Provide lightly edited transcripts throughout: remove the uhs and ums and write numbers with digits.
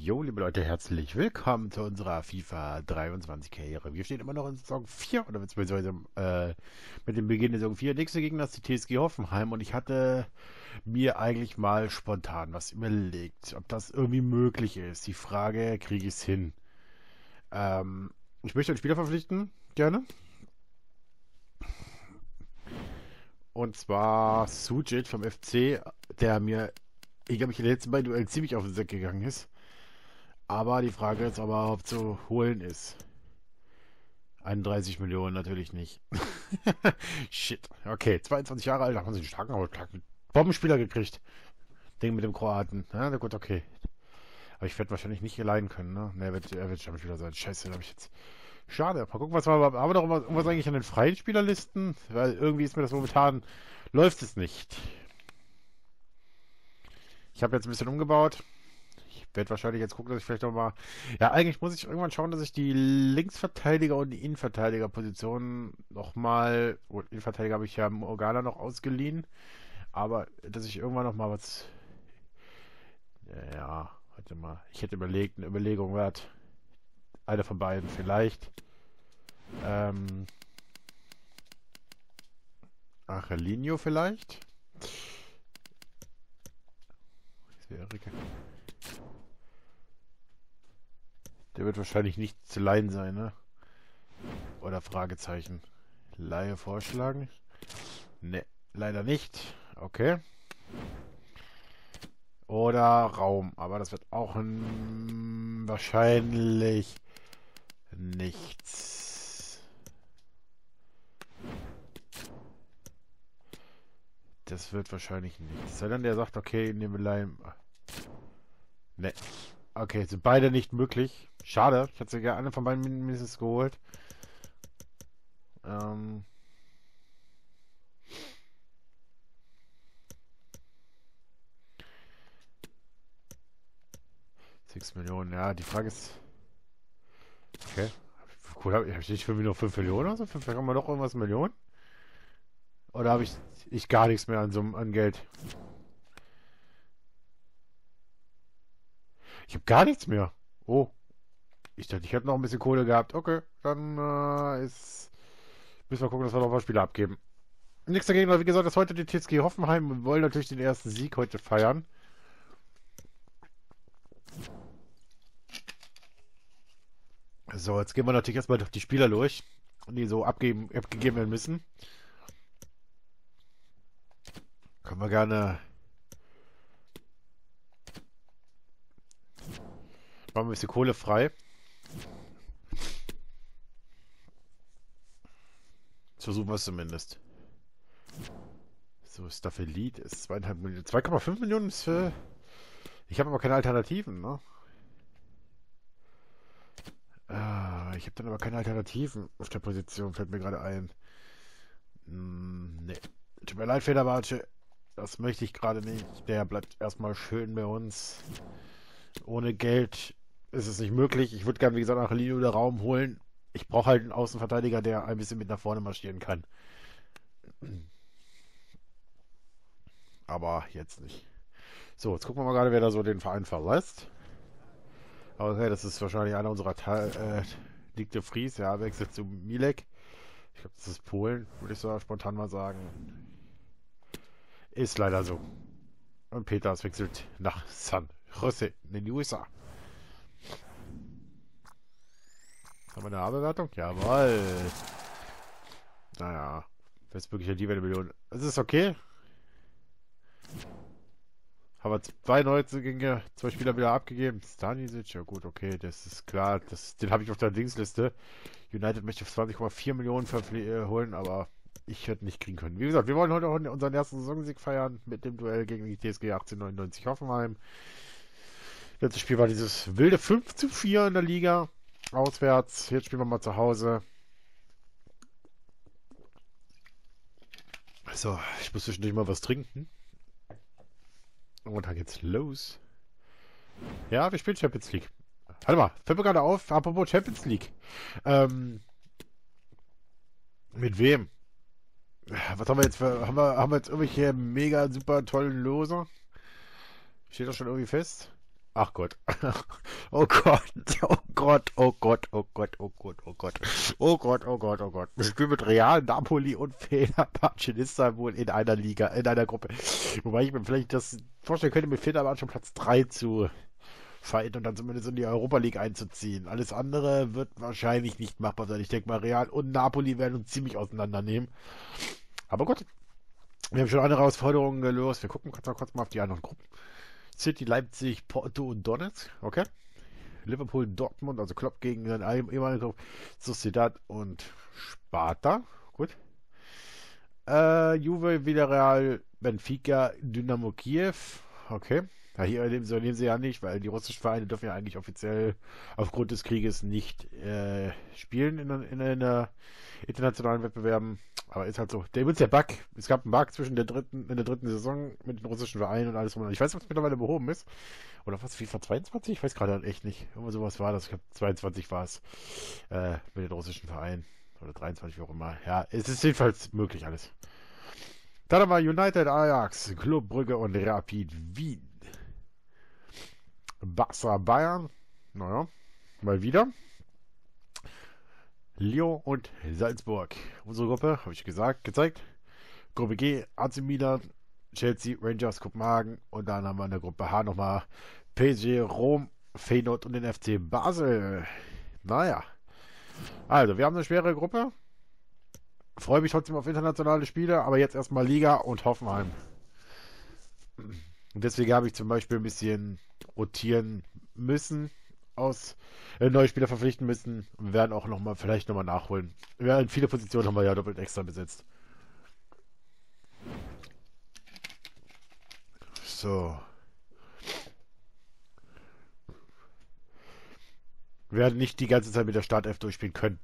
Jo, liebe Leute, herzlich willkommen zu unserer FIFA 23 Karriere. Wir stehen immer noch in Saison 4 oder beziehungsweise mit dem Beginn der Saison 4. Nächster Gegner ist die TSG Hoffenheim und ich hatte mir eigentlich mal spontan was überlegt, ob das irgendwie möglich ist. Die Frage, kriege ich es hin? Ich möchte einen Spieler verpflichten, gerne. Und zwar Sujic vom FC, der mir, ich glaube, in den letzten beiden Duellen ziemlich auf den Sack gegangen ist. Aber die Frage ist, ob er überhaupt zu holen ist. 31 Millionen natürlich nicht. Shit. Okay, 22 Jahre alt, da haben sie einen starken Bombenspieler gekriegt. Ding mit dem Kroaten. Ja, na gut, okay. Aber ich werde wahrscheinlich nicht hier leiden können, ne? Ne, er wird Stammspieler sein. Scheiße, da habe ich jetzt. Schade. Mal gucken, was wir haben wir doch irgendwas eigentlich an den freien Spielerlisten? Weil irgendwie ist mir das momentan. Läuft es nicht. Ich habe jetzt ein bisschen umgebaut. Ich werde wahrscheinlich jetzt gucken, dass ich vielleicht noch mal. Ja, eigentlich muss ich irgendwann schauen, dass ich die Linksverteidiger und die Innenverteidigerpositionen nochmal. Gut, Innenverteidiger habe ich ja Morgana noch ausgeliehen. Aber dass ich irgendwann nochmal was. Ja, warte mal. Ich hätte überlegt, eine Überlegung wert. Einer von beiden vielleicht. Ähm. Angelino vielleicht. Das wäre Der wird wahrscheinlich nicht zu leihen sein, ne? Oder Fragezeichen. Leihe vorschlagen? Ne, leider nicht. Okay. Oder Raum. Aber das wird auch wahrscheinlich nichts. Das wird wahrscheinlich nichts. Sei dann der sagt, okay, nehmen wir Leihen. Ne. Okay, sind beide nicht möglich. Schade. Ich hätte gerne eine von beiden mindestens geholt. Ähm. 6 Millionen, ja, die Frage ist. Okay. Cool, habe ich nicht nur 5 Millionen oder so? Vielleicht haben wir doch irgendwas Millionen? Oder habe ich gar nichts mehr an Geld? Ich habe gar nichts mehr. Oh, ich dachte, ich hätte noch ein bisschen Kohle gehabt. Okay, dann müssen wir gucken, dass wir noch ein paar Spiele abgeben. Nächster Gegner, wie gesagt, ist heute die TSG Hoffenheim. Wir wollen natürlich den ersten Sieg heute feiern. So, jetzt gehen wir natürlich erstmal durch die Spieler durch, die so abgegeben werden müssen. Können wir gerne. Machen wir ein bisschen Kohle frei. Versuchen wir es zumindest. So, Staffelit ist 2,5 Millionen. 2,5 Millionen ist für. Ich habe aber keine Alternativen, ne? Ich habe dann aber keine Alternativen auf der Position, fällt mir gerade ein. Nee. Tut mir leid, Federbatsche. Das möchte ich gerade nicht. Der bleibt erstmal schön bei uns. Ohne Geld ist es nicht möglich. Ich würde gerne, wie gesagt, nach Linie oder Raum holen. Ich brauche halt einen Außenverteidiger, der ein bisschen mit nach vorne marschieren kann. Aber jetzt nicht. So, jetzt gucken wir mal gerade, wer da so den Verein verlässt. Okay, das ist wahrscheinlich einer unserer Ligue de Vries. Ja, wechselt zu Milek. Ich glaube, das ist Polen, würde ich so spontan mal sagen. Ist leider so. Und Peters wechselt nach San Jose in den USA. Haben wir eine A-Bewertung? Jawohl. Naja, bestmögliche Dividende-Million. Es ist okay. Haben wir 2 Neuzugänge, 2 Spieler wieder abgegeben. Stanisic, ja gut, okay, das ist klar. Den habe ich auf der Dingsliste. United möchte 20,4 Millionen holen, aber ich hätte nicht kriegen können. Wie gesagt, wir wollen heute auch unseren ersten Saisonsieg feiern mit dem Duell gegen die TSG 1899 Hoffenheim. Letztes Spiel war dieses wilde 5:4 in der Liga. Auswärts. Jetzt spielen wir mal zu Hause. So, ich muss zwischendurch mal was trinken. Und dann geht's los. Ja, wir spielen Champions League. Warte mal, fällt mir gerade auf, apropos Champions League. Mit wem? Was haben wir jetzt für. Haben wir jetzt irgendwelche mega super tollen Loser? Steht das schon irgendwie fest? Ach Gott. Oh Gott. Oh Gott. Oh Gott. Oh Gott. Oh Gott. Oh Gott. Oh Gott. Oh Gott. Oh Gott. Wir spielen mit Real, Napoli und Fenerbahce in Istanbul in einer Liga, in einer Gruppe. Wobei ich mir vielleicht das vorstellen könnte, mit Fenerbahce schon Platz 3 zu fighten und dann zumindest in die Europa League einzuziehen. Alles andere wird wahrscheinlich nicht machbar sein. Ich denke mal, Real und Napoli werden uns ziemlich auseinandernehmen. Aber gut. Wir haben schon andere Herausforderungen gelöst. Wir gucken kurz mal auf die anderen Gruppen. City, Leipzig, Porto und Donetsk. Okay. Liverpool, Dortmund, also Klopp gegen den ehemaligen Club, Sociedad und Sparta. Gut. Juve, Villarreal, Benfica, Dynamo Kiew. Okay. Ja, hier nehmen sie ja nicht, weil die russischen Vereine dürfen ja eigentlich offiziell aufgrund des Krieges nicht spielen in internationalen Wettbewerben. Aber ist halt so. Der ist der Bug. Es gab einen Bug in der dritten Saison mit den russischen Vereinen und alles. Ich weiß nicht, ob es mittlerweile behoben ist. Oder was, FIFA 22? Ich weiß gerade echt nicht. Irgendwo sowas war das. Ich glaube, 22 war es mit den russischen Vereinen. Oder 23, wie auch immer. Ja, es ist jedenfalls möglich alles. Dann haben wir United, Ajax, Club Brügge und Rapid Wien. Barca, Bayern. Naja, mal wieder. Lyon und Salzburg. Unsere Gruppe, habe ich gezeigt. Gruppe G, AC Milan, Chelsea, Rangers, Kopenhagen. Und dann haben wir in der Gruppe H nochmal PSG, Rom, Feyenoord und den FC Basel. Naja. Also, wir haben eine schwere Gruppe. Freue mich trotzdem auf internationale Spiele, aber jetzt erstmal Liga und Hoffenheim. Und deswegen habe ich zum Beispiel ein bisschen rotieren müssen, neue Spieler verpflichten müssen und werden auch vielleicht nochmal nachholen. Viele Positionen haben wir ja doppelt extra besetzt. So. Wir werden nicht die ganze Zeit mit der Startelf durchspielen können.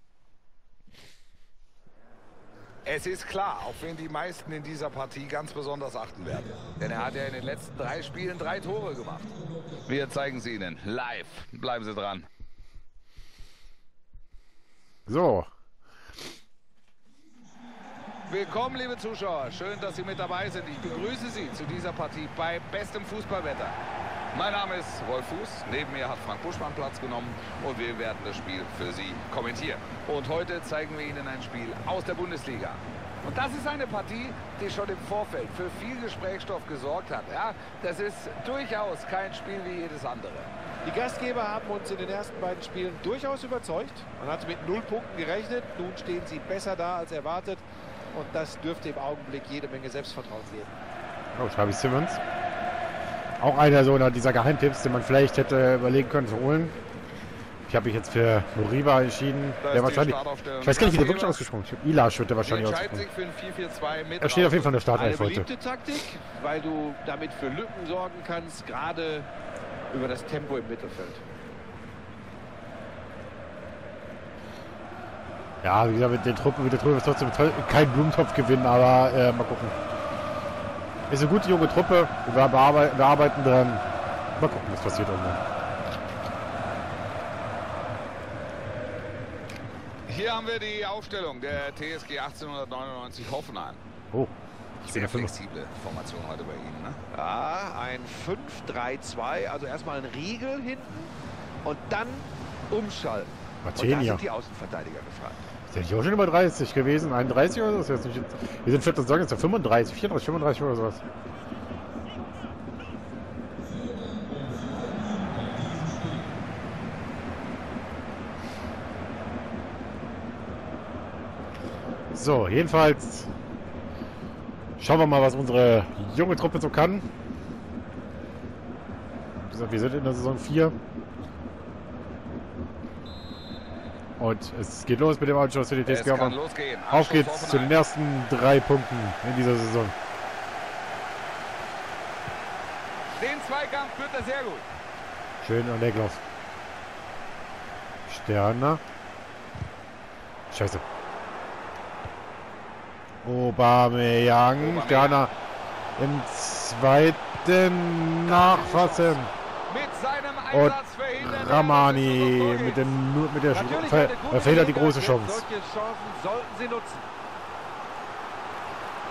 Es ist klar, auf wen die meisten in dieser Partie ganz besonders achten werden. Denn er hat ja in den letzten 3 Spielen 3 Tore gemacht. Wir zeigen sie Ihnen live. Bleiben Sie dran. So. Willkommen, liebe Zuschauer. Schön, dass Sie mit dabei sind. Ich begrüße Sie zu dieser Partie bei bestem Fußballwetter. Mein Name ist Rolf Fuß. Neben mir hat Frank Buschmann Platz genommen und wir werden das Spiel für Sie kommentieren. Und heute zeigen wir Ihnen ein Spiel aus der Bundesliga. Und das ist eine Partie, die schon im Vorfeld für viel Gesprächsstoff gesorgt hat. Ja, das ist durchaus kein Spiel wie jedes andere. Die Gastgeber haben uns in den ersten beiden Spielen durchaus überzeugt. Man hat mit 0 Punkten gerechnet. Nun stehen sie besser da als erwartet. Und das dürfte im Augenblick jede Menge Selbstvertrauen geben. Oh, Xavi Simons. Auch einer so dieser Geheimtipps, den man vielleicht hätte überlegen können zu holen. Ich habe mich jetzt für Moriba entschieden. Der wahrscheinlich. Ich weiß gar nicht, wie der wirklich ausgesprochen ist. Ilasch wird der wahrscheinlich ausgesprochen. Er steht auf jeden Fall in der Startelf heute. Eine beliebte Taktik, weil du damit für Lücken sorgen kannst, gerade über das Tempo im Mittelfeld. Ja, wie gesagt, mit der Truppe ist trotzdem kein Blumentopf gewinnen, aber mal gucken. Ist eine gute junge Truppe. Wir arbeiten dran. Mal gucken, was passiert irgendwann. Hier haben wir die Aufstellung der TSG 1899 Hoffenheim. Oh, sehr flexible Formation heute bei Ihnen, ne? Ja, ein 5-3-2, also erstmal ein Riegel hinten und dann umschalten. Und da sind die Außenverteidiger gefragt. Ist ja nicht auch schon über 30 gewesen? 31 oder so? Wir sind 14 Saison, jetzt ja 35, 34, 35 oder sowas. So, jedenfalls schauen wir mal, was unsere junge Truppe so kann. Wie gesagt, wir sind in der Saison 4. Und es geht los mit dem Anschluss für die TSG. Auf geht's zu den ersten 3 Punkten in dieser Saison. Den Zweikampf führt er sehr gut. Schön an Egloff. Sterner. Scheiße. Aubameyang. Sterner im zweiten Nachfassen. Mit seinem Einsatz und Ramani mit der verhindert die große Chance. Solche Chancen sollten sie nutzen.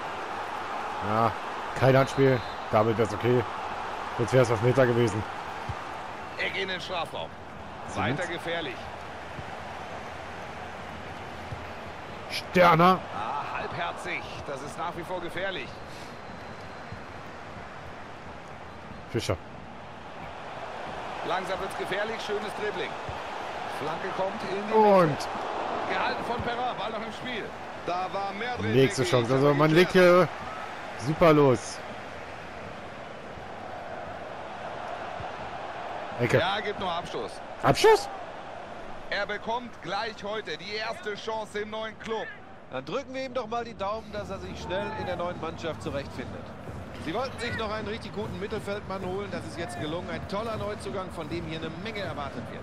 Ja, kein Handspiel. Damit wäre es okay. Jetzt wäre es auf Meter gewesen. Eck in den Strafraum. Simmons. Weiter gefährlich. Sterner. Ah, halbherzig. Das ist nach wie vor gefährlich. Fischer. Langsam wird es gefährlich. Schönes Dribbling. Flanke kommt in die Und Mitte. Gehalten von Perrin. Ball noch im Spiel. Da war mehr drin. nächste denke ich. Chance. Also man legt hier super los. Ecke. Ja, gibt nur Abstoß. Abschuss? Er bekommt gleich heute die erste Chance im neuen Club. Dann drücken wir ihm doch mal die Daumen, dass er sich schnell in der neuen Mannschaft zurechtfindet. Sie wollten sich noch einen richtig guten Mittelfeldmann holen. Das ist jetzt gelungen. Ein toller Neuzugang, von dem hier eine Menge erwartet wird.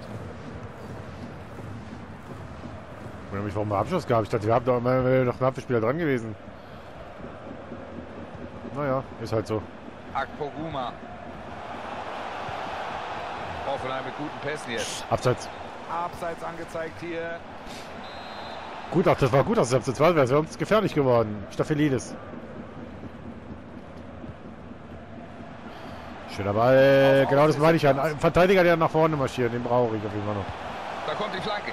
Ich wundere mich, warum wir Abschluss gab. Ich dachte, wir haben doch immer noch ein Abwehrspieler dran gewesen. Naja, ist halt so. Akpoguma. Hoffenheim mit guten Pässen jetzt. Abseits. Abseits angezeigt hier. Gut, ach, das war gut, dass es abseits war. Wäre uns gefährlich geworden. Staphylides. Schöner Ball. Genau das meine ich ja. Ein Verteidiger, der nach vorne marschiert. Den brauche ich auf jeden Fall noch. Da kommt die Flanke.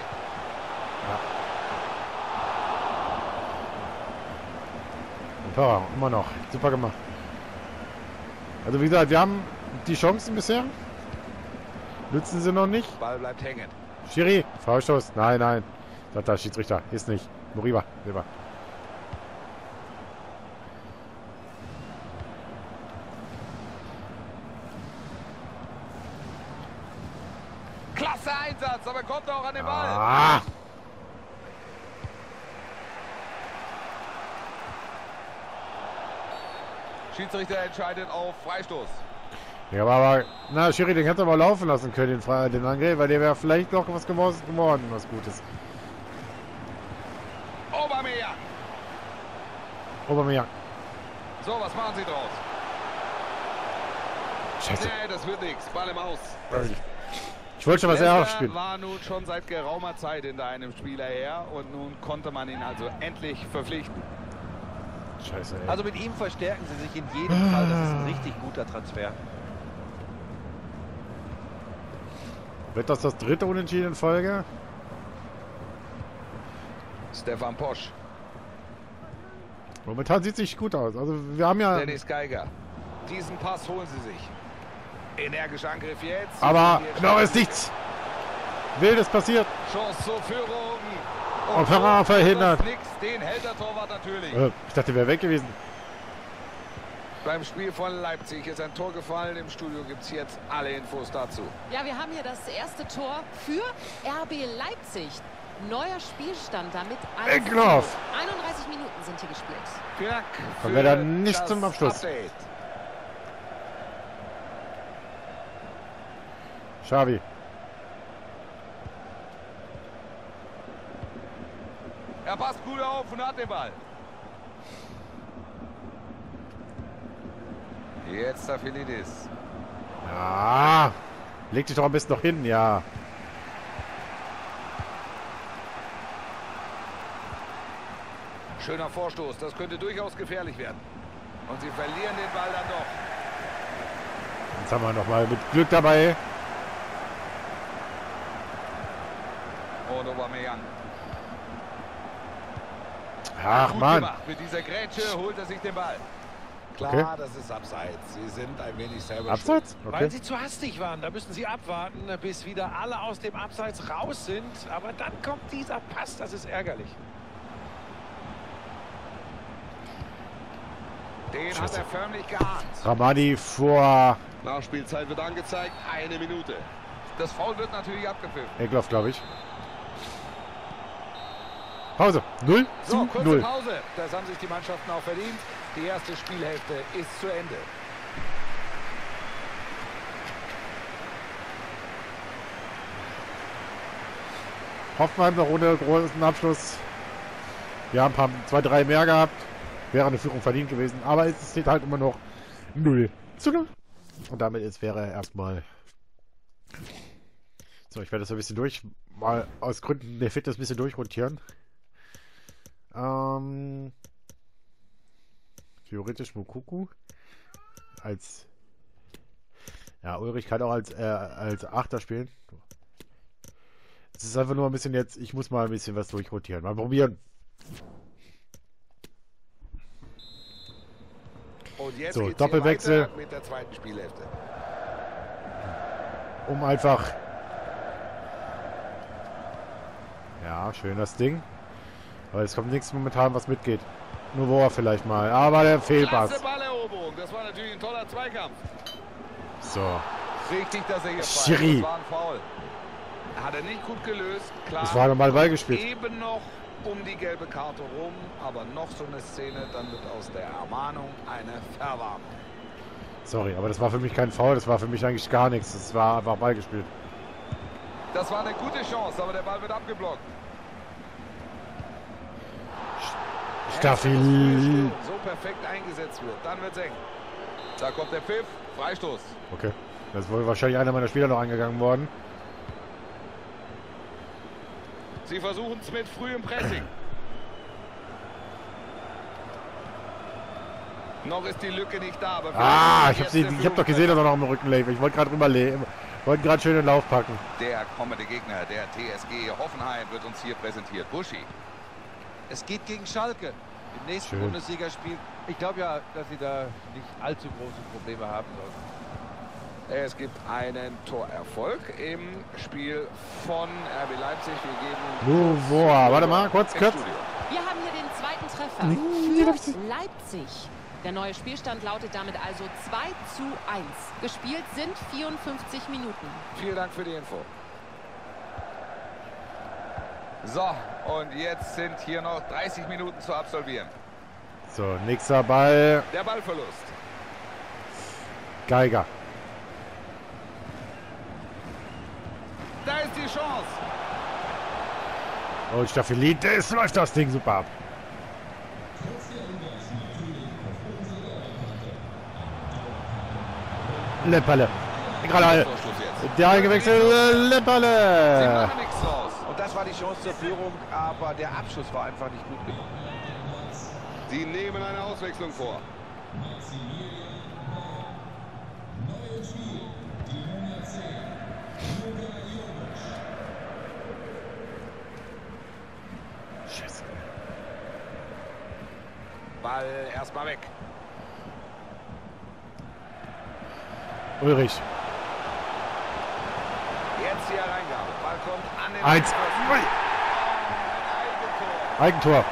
Und Tor, immer noch. Super gemacht. Also wie gesagt, wir haben die Chancen bisher. Nützen sie noch nicht. Ball bleibt hängen. Schiri, Freistoß. Nein, nein. Sagt der Schiedsrichter. Ist nicht. Moriba, Silber. Klasse Einsatz, aber kommt auch an den Ball. Ah! Schiedsrichter entscheidet auf Freistoß. Ja, aber na, Schiri, den hätte er mal laufen lassen können, den Angriff, weil der wäre vielleicht noch was geworden, was Gutes. Aubameyang. Aubameyang. So, was machen Sie draus? Scheiße. Nee, das wird nichts. Ball im Aus. Ich wollte schon was eher Leicester spielen. war nun schon seit geraumer Zeit hinter einem Spieler her und nun konnte man ihn also endlich verpflichten. Scheiße, ey. Also mit ihm verstärken sie sich in jedem Fall. Das ist ein richtig guter Transfer. Wird das dritte Unentschieden in Folge? Stefan Posch. Momentan sieht es nicht gut aus. Also wir haben ja... Dennis Geiger. Diesen Pass holen sie sich. Energischer Angriff jetzt. Aber noch ist nichts. Wildes passiert. Chance zur Führung. Und Perrin verhindert. Nix, den hält der Torwart natürlich. Ich dachte, wäre weg gewesen. Beim Spiel von Leipzig ist ein Tor gefallen. Im Studio gibt es jetzt alle Infos dazu. Ja, wir haben hier das erste Tor für RB Leipzig. Neuer Spielstand damit. Eckloff. 31 Minuten sind hier gespielt. Vielen Dank Kommen wir dann nicht zum Abschluss. Update. Xavi. Er passt gut auf und hat den Ball. Jetzt Staphylides. Ja. Leg dich doch am besten noch hin, ja. Schöner Vorstoß, das könnte durchaus gefährlich werden. Und sie verlieren den Ball dann doch. Jetzt haben wir noch mal mit Glück dabei. Und Aubameyang. Ach, Gut Mann. gemacht. Mit dieser Grätsche holt er sich den Ball. Klar, Okay. das ist abseits. Sie sind ein wenig selber Abseits? Weil Okay. sie zu hastig waren. Da müssen sie abwarten, bis wieder alle aus dem Abseits raus sind. Aber dann kommt dieser Pass. Das ist ärgerlich. Den Scheiße. hat er förmlich geahnt. Ramadi vor Nachspielzeit wird angezeigt. 1 Minute. Das Foul wird natürlich abgepfiffen. Eckloff, glaube ich. Pause. 0 So, zu kurze 0. Pause. Das haben sich die Mannschaften auch verdient. Die erste Spielhälfte ist zu Ende. Hoffenheim noch ohne großen Abschluss. Wir haben 2, 3 mehr gehabt. Wäre eine Führung verdient gewesen. Aber es steht halt immer noch 0 zu 0. Und damit wäre erstmal... So, ich werde das ein bisschen mal aus Gründen der Fitness ein bisschen durchrotieren. Theoretisch Moukoko als Ja, Ulrich kann auch als Achter spielen. Es ist einfach nur ein bisschen jetzt, ich muss mal ein bisschen was durchrotieren. Mal probieren. Und jetzt So, geht's Doppelwechsel. hier weiter mit der zweiten Spielhälfte. Um einfach... Ja, schön das Ding. Aber es kommt nichts momentan, was mitgeht. Nur Wohr vielleicht mal. Aber der Fehlpass. Klasse Balleroberung. Das war natürlich ein toller Zweikampf. So. Richtig, dass er hier Schiri. Das war ein Foul. Hat er nicht gut gelöst. Klar. Das war normal Ball gespielt. Eben noch um die gelbe Karte rum. Aber noch so eine Szene, dann wird aus der Ermahnung eine Verwarnung. Sorry, aber das war für mich kein Foul. Das war für mich eigentlich gar nichts. Das war einfach Ball gespielt. Das war eine gute Chance, aber der Ball wird abgeblockt. Staffel. So perfekt eingesetzt wird. Dann wird's eng. Da kommt der Pfiff. Freistoß. Okay. Das ist wohl wahrscheinlich einer meiner Spieler noch angegangen worden. Sie versuchen es mit frühem Pressing. Noch ist die Lücke nicht da. Aber ich hab doch gesehen, dass er noch im Rücken lebt. Ich wollte gerade rüberlegen. Wollte gerade schön den Lauf packen. Der kommende Gegner, der TSG Hoffenheim, wird uns hier präsentiert. Buschi. Es geht gegen Schalke im nächsten Schön. Bundesligaspiel. Ich glaube ja, dass sie da nicht allzu große Probleme haben sollten. Es gibt einen Torerfolg im Spiel von RB Leipzig. Wir geben Nur Wohr. Warte mal, kurz. Wir haben hier den zweiten Treffer für Leipzig. Der neue Spielstand lautet damit also 2:1. Gespielt sind 54 Minuten. Vielen Dank für die Info. So, und jetzt sind hier noch 30 Minuten zu absolvieren. So, nächster Ball. Der Ballverlust. Geiger. Da ist die Chance. Und Staffelidis läuft das Ding super ab. Lemperle. Gerade der eingewechselt. Sie Lemperle. machen nichts draus. Und das war die Chance zur Führung, aber der Abschuss war einfach nicht gut genug. Sie nehmen eine Auswechslung vor. Scheiße. Ball erstmal weg. Ulrich. Jetzt die Hereingabe. Ball kommt an den 1. Eigentor. Eigentor.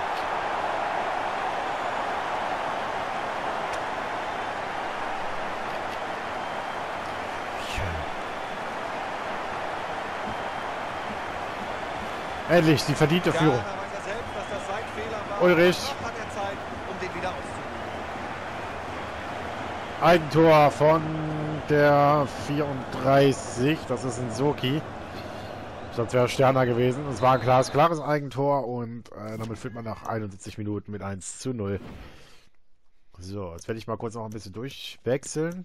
Endlich die verdiente Führung. Ja, da weiß er selbst, dass das sein Fehler war. Ulrich. Noch hat er Zeit, um den wieder auszuführen. Eigentor von der 34. Das ist ein Soki. Sonst wäre Sterner gewesen. Es war ein klares Eigentor und damit führt man nach 71 Minuten mit 1:0. So, jetzt werde ich mal kurz noch ein bisschen durchwechseln.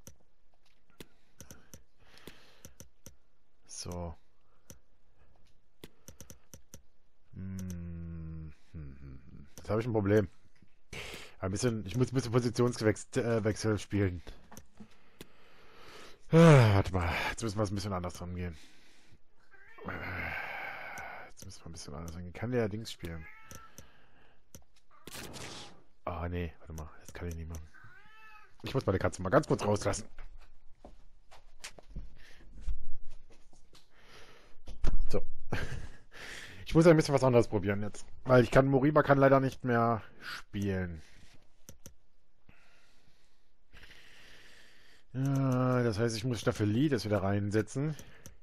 So. Jetzt habe ich ein Problem. Ich muss ein bisschen Positionswechsel spielen. Warte mal, jetzt müssen wir es ein bisschen anders angehen. Kann der Dings spielen? Ah, nee, warte mal, das kann ich nicht machen. Ich muss meine Katze mal ganz kurz rauslassen. So. Ich muss ein bisschen was anderes probieren jetzt. Weil Moriba kann leider nicht mehr spielen. Ja, das heißt, ich muss Staffelidis wieder reinsetzen.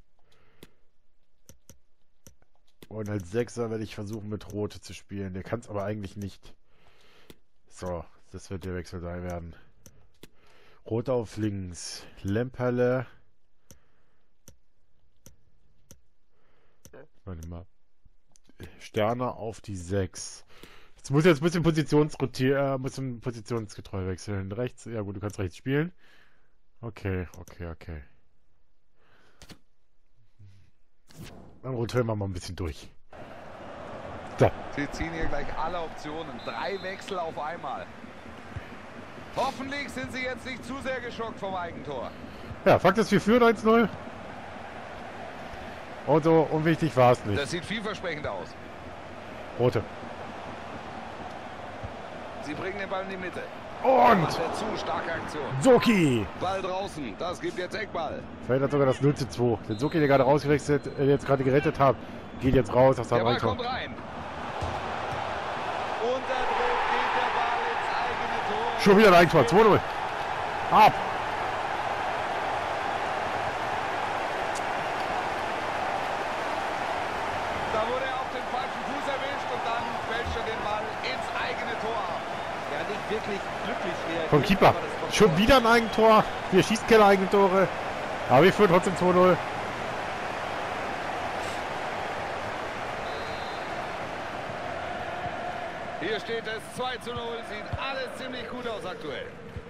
Und als Sechser werde ich versuchen, mit Rote zu spielen. Der kann es aber eigentlich nicht. So, das wird der Wechsel sein werden. Rote auf links. Lemperle. Warte mal. Sterner auf die 6. Jetzt muss ein bisschen positionsgetreu wechseln. Rechts, ja gut, du kannst rechts spielen. Okay. Dann rotieren wir mal ein bisschen durch. So. Sie ziehen hier gleich alle Optionen. 3 Wechsel auf einmal. Hoffentlich sind sie jetzt nicht zu sehr geschockt vom Eigentor. Ja, Fakt ist, wir führen 1-0. Und so unwichtig war es nicht. Das sieht vielversprechend aus. Rote. Sie bringen den Ball in die Mitte. Und Macht er zu, starke Aktion. Soki Ball draußen, das gibt jetzt Eckball. verhindert sogar das 0:2. Den Soki, der gerade rausgewechselt, jetzt gerade gerettet hat, geht jetzt raus aus Der seinem Ball Eigentor. kommt rein. Unter Druck geht der Ball ins eigene Tor. Schon wieder ein Eigentor, 2-0. Ab. Da wurde er auf den falschen Fuß erwischt und dann fälscht er den Ball ins eigene Tor ab. Ja, nicht wirklich glücklich reagiert. Vom Keeper. aber das kommt Schon vor. wieder ein Eigentor. Wir schießen keine Eigentore. Aber wir führen trotzdem 2-0. Hier steht es 2:0. Sieht alles ziemlich gut aus aktuell.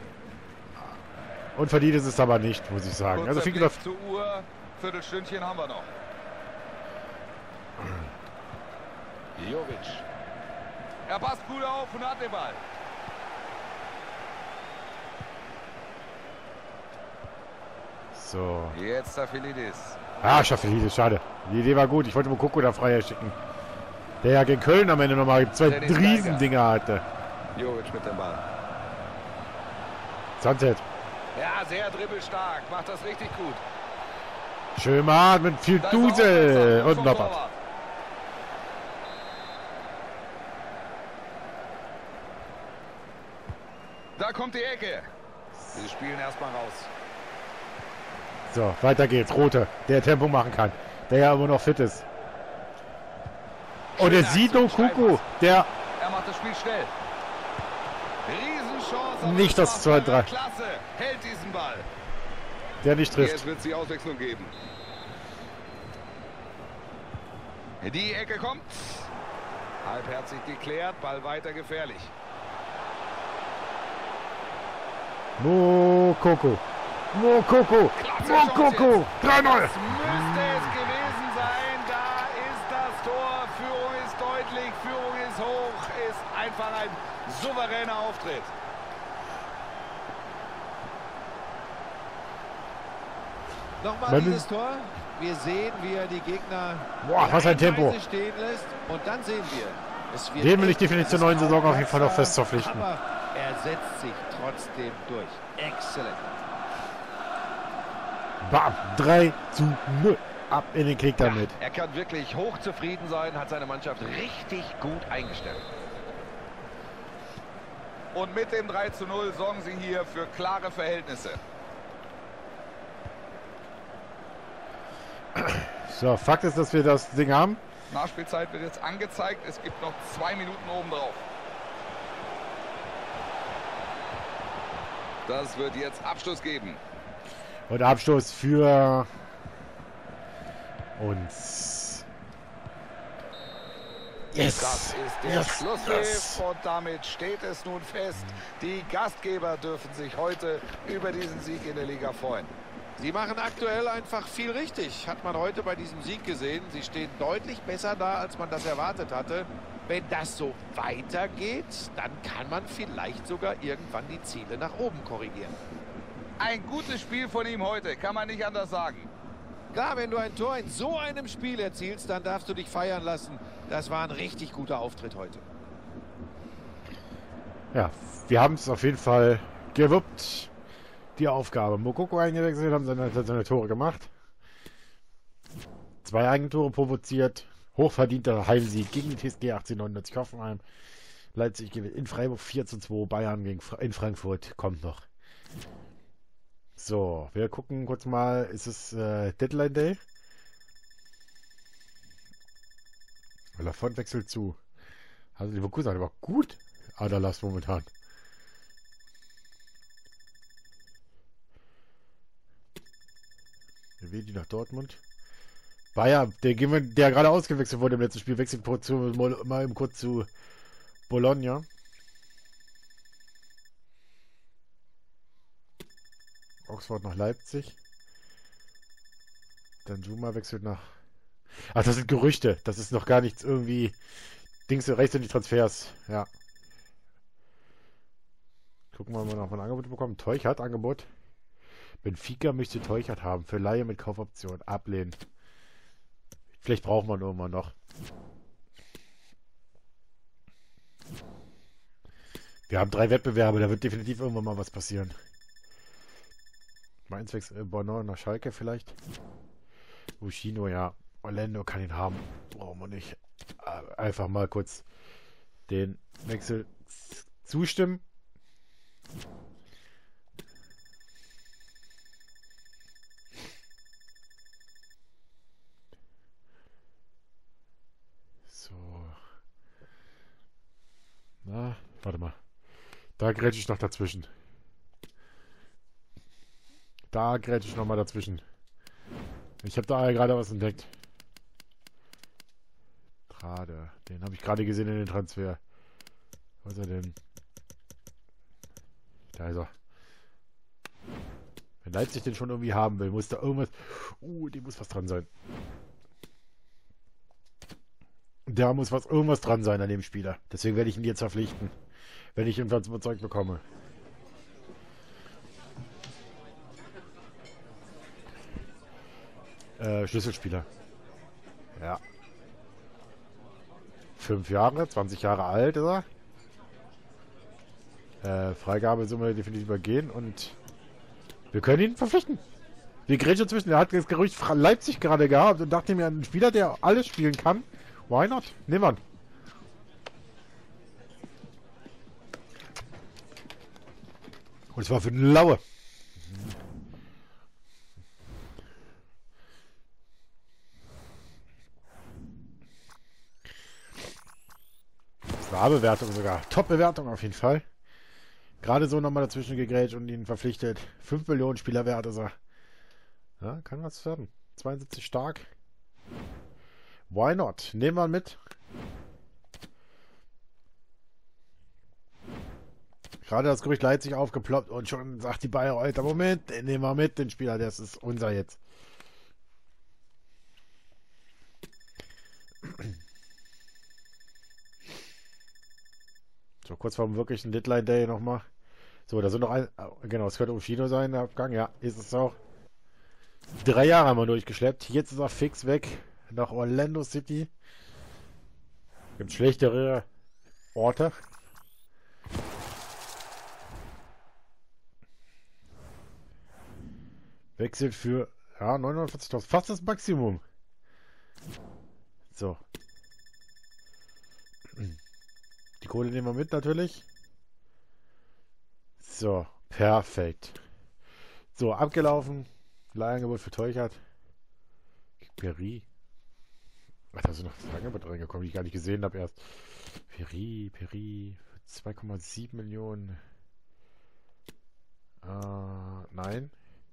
Und verdient ist es aber nicht, muss ich sagen. Also Kurzer viel Blick gesagt, zur Uhr. Viertelstündchen haben wir noch. Jovic. Er passt gut auf und hat den Ball. so. Jetzt Staphylides. Ah, Schaffelidis, schade. Die Idee war gut. Ich wollte Mokoko da frei schicken. Der ja gegen Köln am Ende nochmal zwei Dennis Riesendinger hatte. Jovic mit dem Ball. Sunset. Ja, sehr dribbelstark. Macht das richtig gut. Schön mal mit viel Da ist Dusel er und vom Noppert. Torwart. Da kommt die Ecke. Sie spielen erstmal raus. So, weiter geht's. Rote, der Tempo machen kann. Der ja immer noch fit ist. Und der Schöne Sino Aktion, Kuku, Steilpass. der Er macht das Spiel schnell. Riesenchance. aber Nicht das macht er 2-3. Klasse. Hält diesen Ball. nicht trifft. Jetzt wird es die Auswechslung geben. Die Ecke kommt. Halbherzig geklärt. Ball weiter gefährlich. Mokoko. Mokoko. Klasse Mokoko. 3-0. Das müsste es gewesen sein. Da ist das Tor. Führung ist deutlich. Führung ist hoch. Ist einfach ein souveräner Auftritt. Nochmal Wenn- dieses Tor. Wir sehen, wie er die Gegner Boah, was ein Tempo. reihenweise stehen lässt. Und dann sehen wir, es wird Den will ich echt definitiv zur alles neuen Saison auf jeden Fall noch aufmerksam, fest verpflichten. Aber er setzt sich trotzdem durch. Exzellent. Bam. 3-0. Ab in den Krieg damit. Er kann wirklich hochzufrieden sein, hat seine Mannschaft richtig gut eingestellt. Und mit dem 3:0 sorgen sie hier für klare Verhältnisse. So, Fakt ist, dass wir das Ding haben. Nachspielzeit wird jetzt angezeigt. Es gibt noch 2 Minuten obendrauf. Das wird jetzt Abschluss geben. Und Abstoß für uns. Yes! Das ist der Yes! Schlusspfiff Yes! und damit steht es nun fest. Die Gastgeber dürfen sich heute über diesen Sieg in der Liga freuen. Sie machen aktuell einfach viel richtig. Hat man heute bei diesem Sieg gesehen. Sie stehen deutlich besser da, als man das erwartet hatte. Wenn das so weitergeht, dann kann man vielleicht sogar irgendwann die Ziele nach oben korrigieren. Ein gutes Spiel von ihm heute, kann man nicht anders sagen. Klar, wenn du ein Tor in so einem Spiel erzielst, dann darfst du dich feiern lassen. Das war ein richtig guter Auftritt heute. Ja, wir haben es auf jeden Fall gewuppt. Die Aufgabe. Mokoko eingewechselt, haben seine Tore gemacht. 2 Eigentore provoziert. Hochverdienter Heimsieg gegen die TSG 1899 Hoffenheim. Leipzig gewinnt in Freiburg 4:2. Bayern in Frankfurt kommt noch. So, wir gucken kurz mal. Ist es Deadline Day? Lafont wechselt zu. Also Leverkusen hat aber gut Aderlass momentan. Wie nach Dortmund. Bayern, der gerade ausgewechselt wurde im letzten Spiel, wechselt mal eben kurz zu Bologna. Oxford nach Leipzig. Dann Juma wechselt nach... Ach, das sind Gerüchte. Das ist noch gar nichts irgendwie... Dings rechts in die Transfers. Ja. Gucken wir mal, ob wir noch ein Angebot bekommen. Teuch hat Angebot. Benfica möchte Teuchert haben. Für Leihe mit Kaufoption. Ablehnen. Vielleicht brauchen wir ihn irgendwann noch. Wir haben 3 Wettbewerbe. Da wird definitiv irgendwann mal was passieren. Mainz wechselt Bono nach Schalke vielleicht. Ushino, ja. Orlando kann ihn haben. Brauchen wir nicht. Einfach mal kurz den Wechsel zustimmen. So. Na, warte mal. Da grätsche ich noch dazwischen. Da grätsche ich noch mal dazwischen. Ich habe da gerade was entdeckt. Gerade. Den habe ich gerade gesehen in den Transfer. Was ist er denn? Da ist er. Wenn Leipzig den schon irgendwie haben will, muss da irgendwas... dem muss was dran sein. Da muss irgendwas dran sein an dem Spieler. Deswegen werde ich ihn jetzt verpflichten. Wenn ich ihn ganz überzeugt bekomme. Schlüsselspieler. Ja. 5 Jahre, 20 Jahre alt ist er. Freigabesumme definitiv übergehen und wir können ihn verpflichten. Wir grätschen zwischen. Er hat das Gerücht Leipzig gerade gehabt und dachte mir, ein Spieler, der alles spielen kann. Why not? Nehmen wir ihn. Und zwar für eine Laue. Bewertung sogar. Top-Bewertung auf jeden Fall. Gerade so nochmal dazwischen gegrätscht und ihn verpflichtet. 5 Millionen Spielerwert ist er. Ja, kann was werden. 72 stark. Why not? Nehmen wir ihn mit. Gerade das Gerücht Leipzig aufgeploppt und schon sagt die Bayreuther, Moment, den nehmen wir mit, den Spieler, das ist unser jetzt. So, kurz vor dem wirklichen Deadline Day nochmal. So, da sind noch genau, es könnte Ushino sein, der Abgang, ja, ist es auch. 3 Jahre haben wir durchgeschleppt, jetzt ist er fix weg nach Orlando City. Gibt schlechtere Orte. Wechselt für, ja, 49.000, fast das Maximum. So. Die Kohle nehmen wir mit, natürlich. So, perfekt. So, abgelaufen. Leihangebot für Teuchert. Peri. Ach, da sind noch das Angebot reingekommen, die ich gar nicht gesehen habe erst. Peri, für 2,7 Millionen. Nein.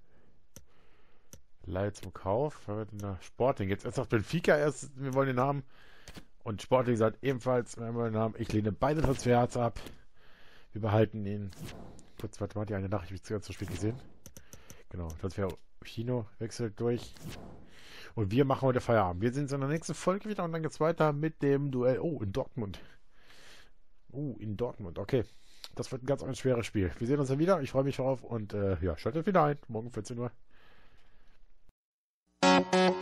Leihe zum Kauf. Sporting. Jetzt erst noch Benfica erst. Wir wollen den haben. Und Sporting sagt ebenfalls, wir wollen den haben. Ich lehne beide Transfers ab. Wir behalten ihn. Kurz, warte mal, die eine Nachricht habe ich ganz zu spät gesehen. Genau, Transfer Chino wechselt durch. Und wir machen heute Feierabend. Wir sehen uns in der nächsten Folge wieder und dann geht es weiter mit dem Duell. Oh, in Dortmund. In Dortmund. Okay. Das wird ein ganz schweres Spiel. Wir sehen uns dann wieder. Ich freue mich darauf und ja, schaltet wieder ein. Morgen 14 Uhr.